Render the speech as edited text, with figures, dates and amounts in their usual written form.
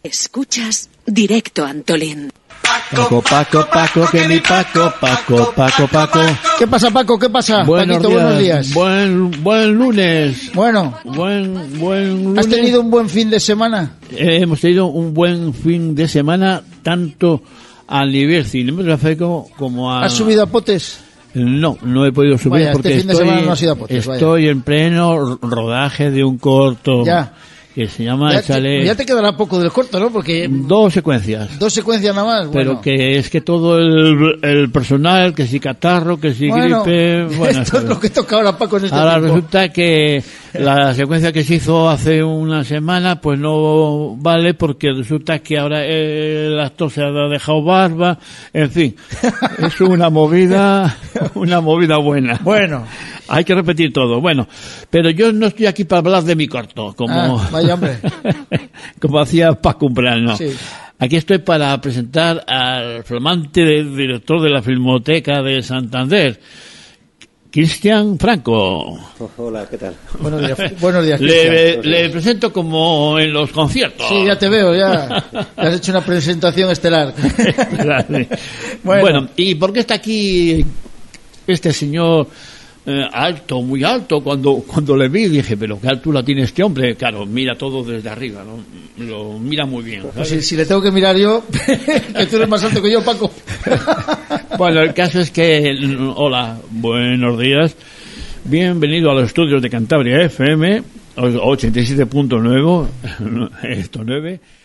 Escuchas Directo Antolín. Paco, que mi Paco. ¿Qué pasa, Paco? ¿Qué pasa? Buenos días. Buen lunes. Bueno. Buen lunes. ¿Has tenido un buen fin de semana? Hemos tenido un buen fin de semana, tanto a nivel cinematográfico como a... ¿Has subido a Potes? No he podido subir. Vaya, porque este fin de semana no has ido a Potes, estoy en pleno rodaje de un corto. Ya. Que se llama ya te quedará poco del corto, ¿no? Porque 2 secuencias. 2 secuencias nada más. Pero bueno. que es que todo el personal, que si catarro, que si gripe... Bueno, esto es lo que toca ahora, Paco, en este ahora tiempo. resulta que la secuencia que se hizo hace una semana pues no vale, porque resulta que ahora el actor se ha dejado barba, en fin, es una movida buena. Bueno. Hay que repetir todo. Bueno, pero yo no estoy aquí para hablar de mi corto, como vaya hombre. como hacía Paco Umbral, no. Sí. Aquí estoy para presentar al flamante director de la Filmoteca de Santander, Cristian Franco. Hola, ¿qué tal? Buenos días. Le presento como en los conciertos. Sí, ya te veo, ya has hecho una presentación estelar. Bueno, ¿y por qué está aquí este señor alto, muy alto? Cuando le vi dije, pero qué altura tiene este hombre. Claro, mira todo desde arriba, ¿no? Lo mira muy bien. Pues si le tengo que mirar yo, que tú eres más alto que yo, Paco. Bueno, el caso es que... Hola, buenos días. Bienvenido a los estudios de Cantabria FM, 87.9, esto 9.